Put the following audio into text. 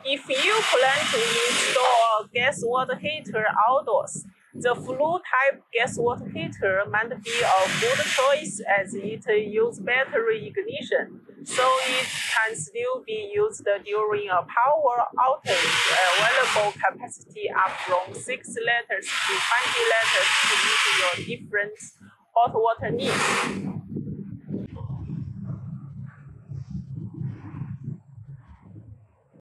If you plan to install a gas water heater outdoors, the flue-type gas water heater might be a good choice as it uses battery ignition, so it can still be used during a power outage. Available capacity up from 6 liters to 20 liters to meet your different hot water needs.